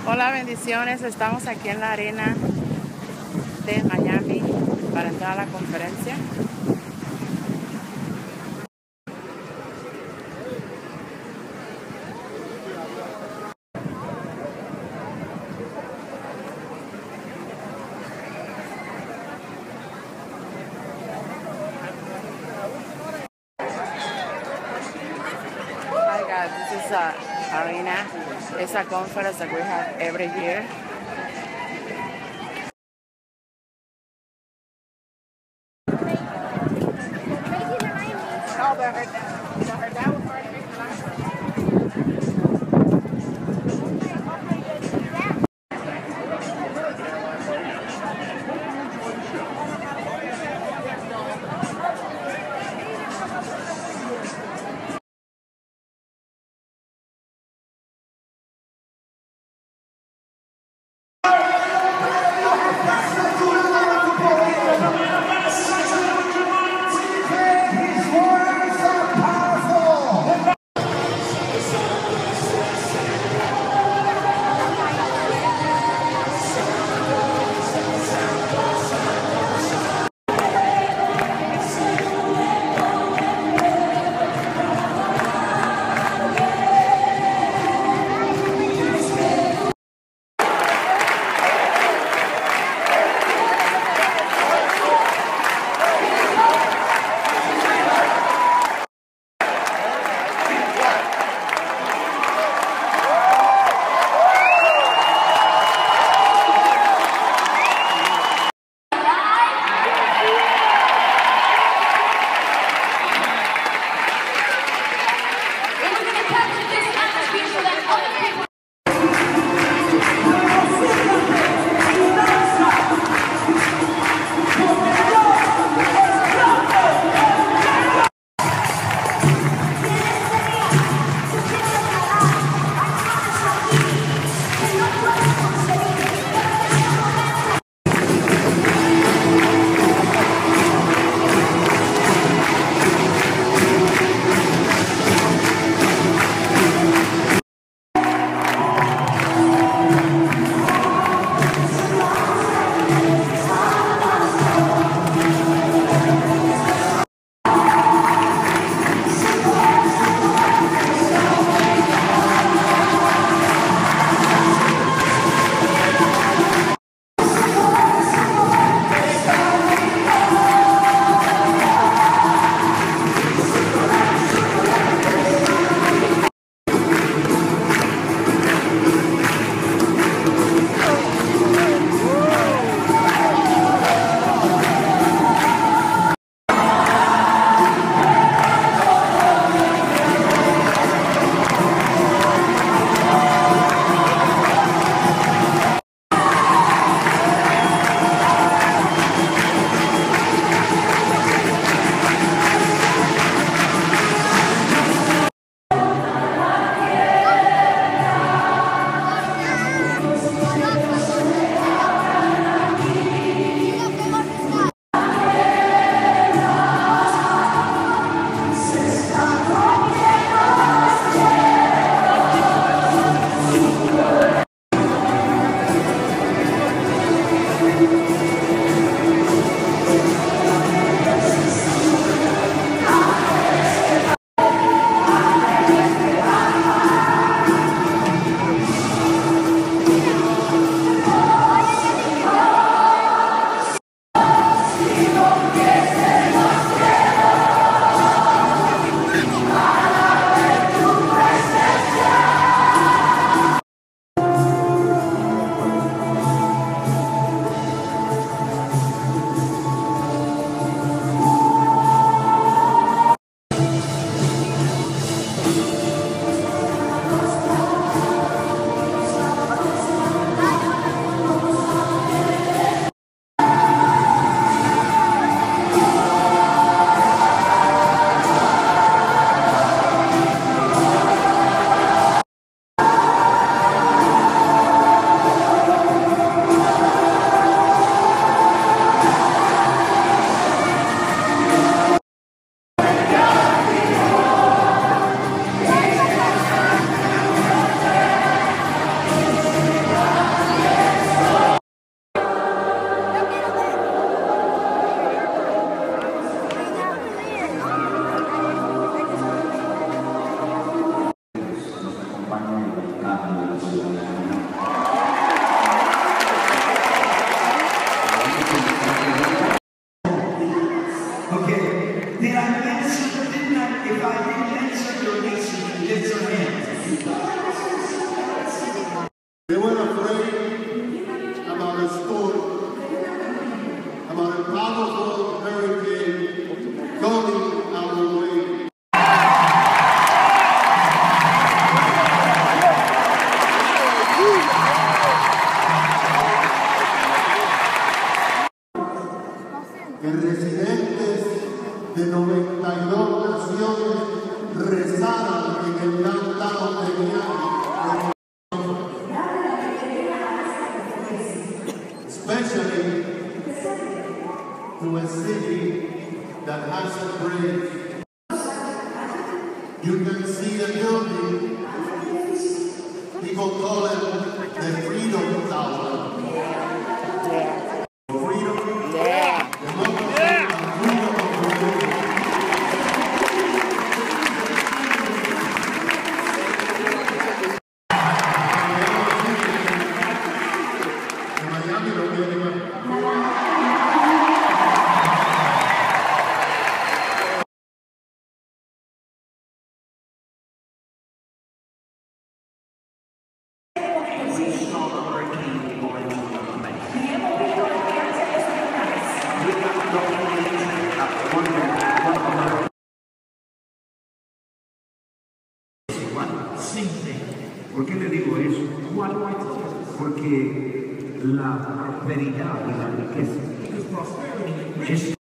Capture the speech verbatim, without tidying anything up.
Hola, bendiciones. Estamos aquí en la arena de Miami para entrar a la conferencia. Hi guys, this is uh, arena. It's a conference that we have every year. No, but her dad, her dad was already making lunch. His words are la ciudadanía. Okay, did I mention, didn't I, if I didn't mention your nation, lift your hands. They weren't afraid about a storm, about a powerful hurricane coming our way. Que residentes de noventa y dos naciones rezaran en el downtown de Miami, especially to a city that has a bridge. You can see the building, people call it the Freedom Tower. Freedom. Yeah. ¿Por qué le digo eso? Porque la prosperidad y la riqueza es